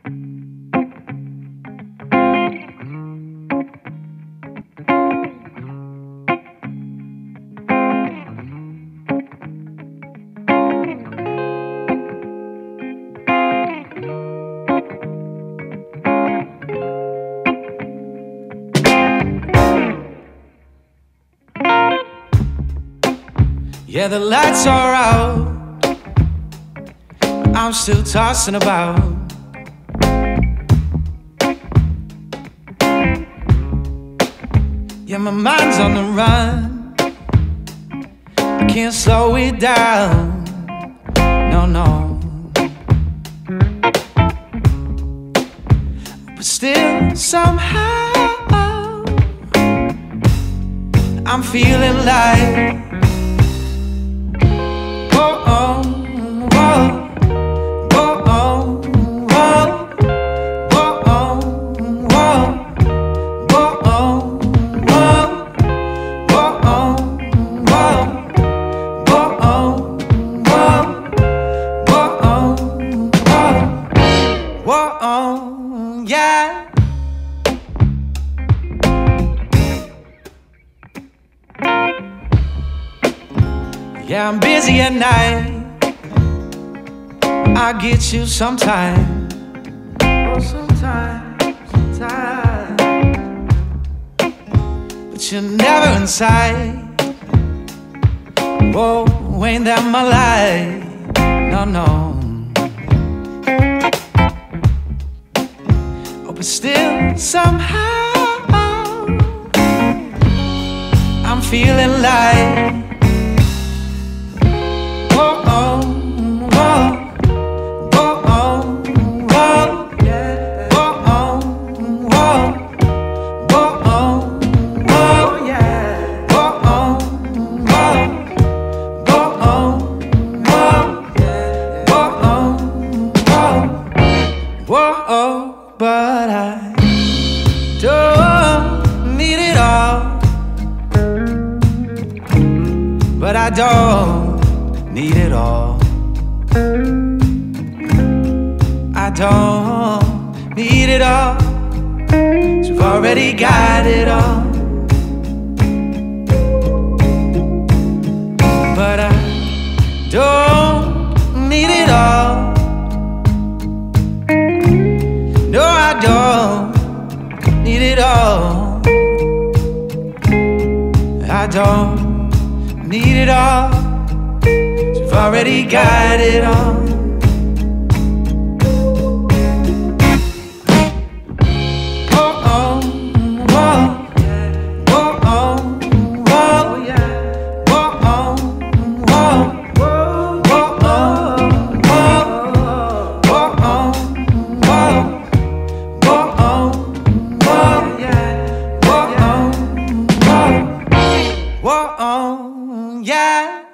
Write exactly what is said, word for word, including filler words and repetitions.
Yeah, the lights are out, I'm still tossing about. Yeah, my mind's on the run, I can't slow it down, no, no. But still, somehow, I'm feeling like whoa, yeah. Yeah, I'm busy at night, I get you sometime. Oh, sometime, sometime. But you're never inside. Whoa, ain't that my life? No, no. But still, somehow, I'm feeling like whoa, oh, whoa, whoa, oh, whoa, yeah, whoa, oh, whoa, whoa, oh, whoa, yeah, whoa, oh, whoa, whoa, oh, whoa, yeah, whoa, oh, whoa, whoa, oh. But I don't need it all. But I don't need it all. I don't need it all. 'Cause you've already got it all. But I don't need it all. No, I don't need it all. I don't need it all. You've already got it all. Whoa, yeah.